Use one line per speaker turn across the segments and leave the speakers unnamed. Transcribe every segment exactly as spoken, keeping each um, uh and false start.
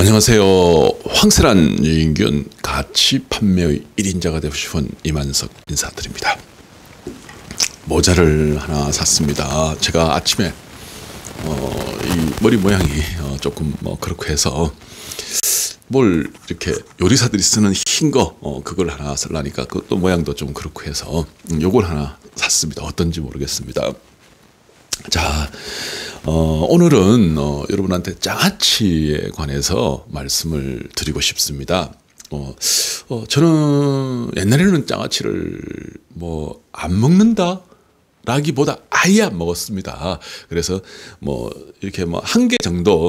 안녕하세요. 황세란 유인균 가치 판매의 일 인자가 되고 싶은 이만석 인사드립니다. 모자를 하나 샀습니다. 제가 아침에 어, 이 머리 모양이 어, 조금 뭐 그렇고 해서 뭘 이렇게 요리사들이 쓰는 흰 거 어, 그걸 하나 쓰려니까 그것도 모양도 좀 그렇고 해서 음, 요걸 하나 샀습니다. 어떤지 모르겠습니다. 자, 어, 오늘은 어, 여러분한테 장아찌에 관해서 말씀을 드리고 싶습니다. 어, 어, 저는 옛날에는 장아찌를 뭐 안 먹는다 라기보다 아예 안 먹었습니다. 그래서 뭐 이렇게 뭐 한 개 정도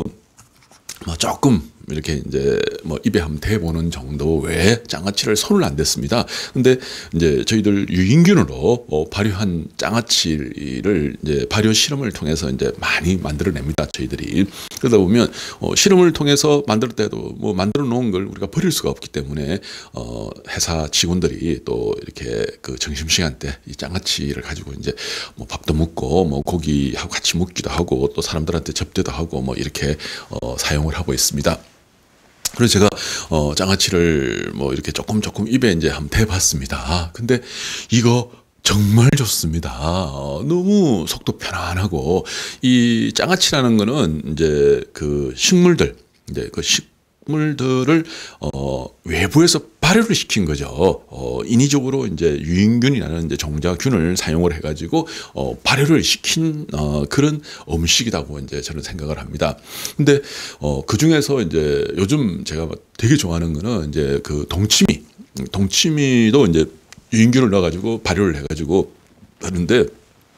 뭐 조금 이렇게 이제 뭐 입에 한번 대보는 정도 외에 장아찌를 손을 안 댔습니다. 근데 이제 저희들 유인균으로 어 발효한 장아찌를 이제 발효 실험을 통해서 이제 많이 만들어냅니다. 저희들이. 그러다 보면 어 실험을 통해서 만들 때도 뭐 만들어 놓은 걸 우리가 버릴 수가 없기 때문에 어 회사 직원들이 또 이렇게 그 점심시간 때 이 장아찌를 가지고 이제 뭐 밥도 먹고 뭐 고기하고 같이 먹기도 하고 또 사람들한테 접대도 하고 뭐 이렇게 어 사용을 하고 있습니다. 그래서 제가 어 장아찌를 뭐 이렇게 조금 조금 입에 이제 한번 대봤습니다. 근데 이거 정말 좋습니다. 어, 너무 속도 편안하고 이 장아찌라는 거는 이제 그 식물들 이제 그 식물들을 어 외부에서 발효를 시킨 거죠. 어, 인위적으로 이제 유인균이라는 이제 종자균을 사용을 해가지고 어, 발효를 시킨 어, 그런 음식이라고 이제 저는 생각을 합니다. 근데 어, 그 중에서 이제 요즘 제가 되게 좋아하는 거는 이제 그 동치미, 동치미도 이제 유인균을 넣어가지고 발효를 해가지고 하는데.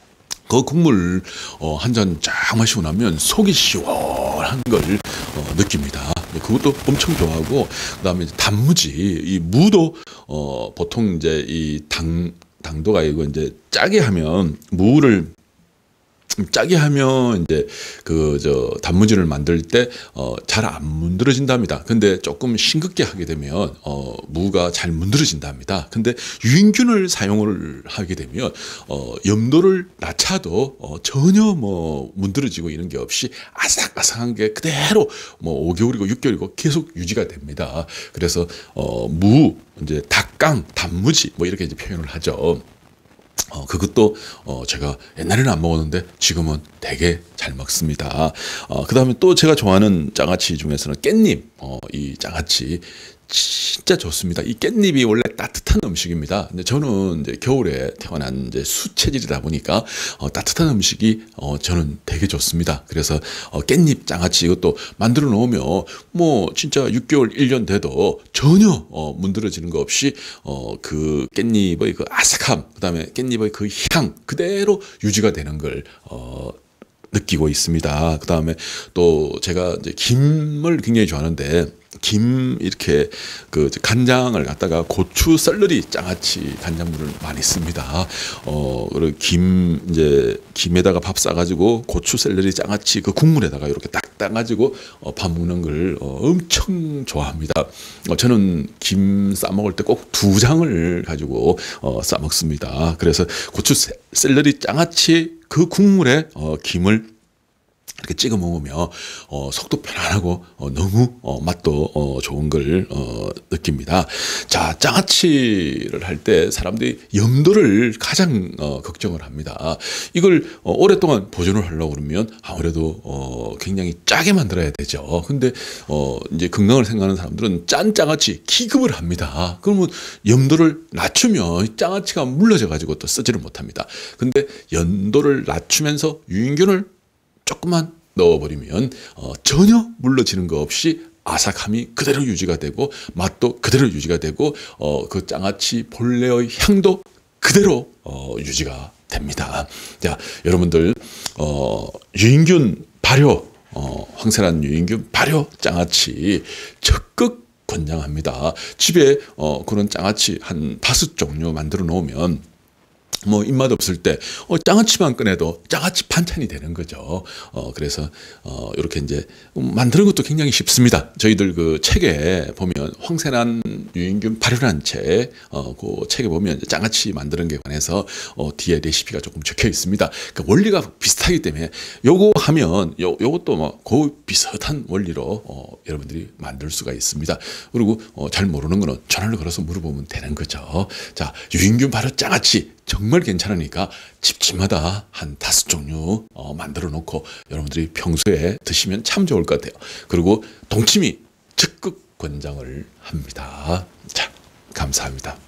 그 국물 어, 한 잔 쫙 마시고 나면 속이 시원한 걸 어, 느낍니다. 그것도 엄청 좋아하고 그다음에 단무지, 이 무도 어, 보통 이제 이 당 당도가 이거 이제 짜게 하면 무를 짜게 하면 이제 그 저 단무지를 만들 때 어 잘 안 문드러진답니다. 근데 조금 싱겁게 하게 되면 어 무가 잘 문드러진답니다. 근데 유인균을 사용을 하게 되면 어 염도를 낮춰도 어 전혀 뭐 문드러지고 이런 게 없이 아삭아삭한 게 그대로 뭐 오 개월이고 육 개월이고 계속 유지가 됩니다. 그래서 어 무 이제 닭강, 단무지 뭐 이렇게 이제 표현을 하죠. 어, 그것도, 어, 제가 옛날에는 안 먹었는데 지금은 되게 잘 먹습니다. 어, 그 다음에 또 제가 좋아하는 장아찌 중에서는 깻잎, 어, 이 장아찌 진짜 좋습니다. 이 깻잎이 원래 따뜻한 음식입니다. 근데 저는 이제 겨울에 태어난 이제 수 체질이다 보니까 어, 따뜻한 음식이 어, 저는 되게 좋습니다. 그래서 어, 깻잎 장아찌 이것도 만들어 놓으면 뭐 진짜 육 개월, 일 년 돼도 전혀 어, 문드러지는 거 없이 어, 그 깻잎의 그 아삭함, 그다음에 깻잎의 그 향 그대로 유지가 되는 걸 어, 느끼고 있습니다. 그다음에 또 제가 이제 김을 굉장히 좋아하는데 김 이렇게 그 간장을 갖다가 고추 썰러리 장아찌 간장물을 많이 씁니다. 어 그리고 김 이제 김에다가 밥 싸가지고 고추 썰러리 장아찌 그 국물에다가 이렇게 딱 따가지고 어, 밥 먹는 걸 어, 엄청 좋아합니다. 어, 저는 김 싸 먹을 때 꼭 두 장을 가지고 어, 싸 먹습니다. 그래서 고추 썰러리 장아찌 그 국물에 어, 김을 이렇게 찍어 먹으면 어, 속도 편안하고 어, 너무 어, 맛도 어, 좋은 걸 어, 느낍니다. 자, 장아찌를 할 때 사람들이 염도를 가장 어, 걱정을 합니다. 이걸 어, 오랫동안 보존을 하려고 그러면 아무래도 어, 굉장히 짜게 만들어야 되죠. 근데 어, 이제 건강을 생각하는 사람들은 짠 장아찌 기급을 합니다. 그러면 염도를 낮추면 장아찌가 물러져 가지고 또 쓰지를 못합니다. 근데 염도를 낮추면서 유인균을 조금만 넣어버리면 어, 전혀 물러지는 거 없이 아삭함이 그대로 유지가 되고 맛도 그대로 유지가 되고 어, 그 장아찌 본래의 향도 그대로 어, 유지가 됩니다. 자, 여러분들 어, 유인균 발효 어, 황세란 유인균 발효 장아찌 적극 권장합니다. 집에 어, 그런 장아찌 한 다섯 종류 만들어 놓으면 뭐 입맛 없을 때 어, 장아찌만 꺼내도 장아찌 반찬이 되는 거죠. 어, 그래서 어, 이렇게 이제 만드는 것도 굉장히 쉽습니다. 저희들 그 책에 보면 황세난 유인균 발효한 책, 어, 그 책에 보면 장아찌 만드는 게 관해서 어, 뒤에 레시피가 조금 적혀 있습니다. 그 원리가 비슷하기 때문에 요거 하면 요 요것도 뭐 그 비슷한 원리로 어, 여러분들이 만들 수가 있습니다. 그리고 어, 잘 모르는 거는 전화를 걸어서 물어보면 되는 거죠. 자, 유인균 발효 장아찌 정말 괜찮으니까 집집마다 한 다섯 종류 어, 만들어 놓고 여러분들이 평소에 드시면 참 좋을 것 같아요. 그리고 동치미 적극 권장을 합니다. 자, 감사합니다.